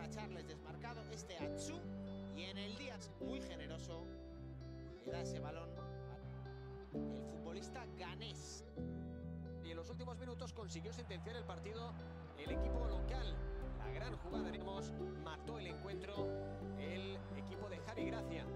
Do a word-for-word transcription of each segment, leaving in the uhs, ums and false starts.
a Charles desmarcado, este Atsu, y en el día muy generoso le da ese balón al futbolista ganés. Y en los últimos minutos consiguió sentenciar el partido el equipo local. La gran jugada, digamos, mató el encuentro el equipo de Javi Gracia.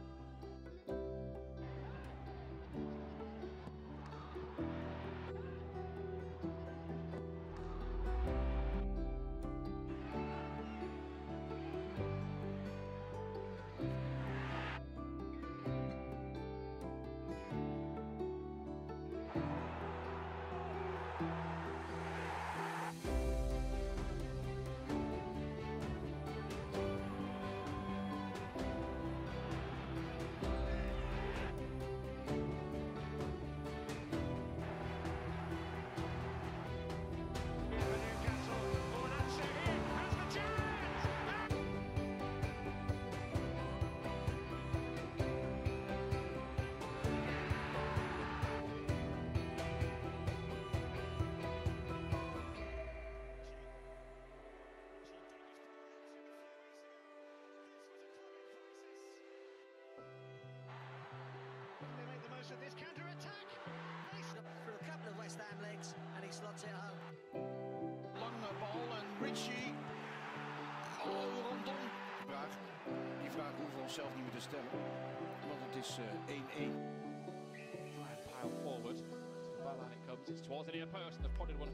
They make the most of this counter-attack. Through a couple of West Ham legs, and he slots it home. Lange bal en Richie. Oh, rondom. Vraag. Die vraag hoeven we onszelf niet meer te stellen. Want het is één-één. Uh, Try and pile forward. To the byline it comes. It's towards the near post and they've prodded one.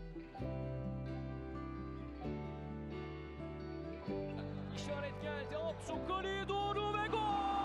İşaret geldi. Atsu kaleye doğru ve gol!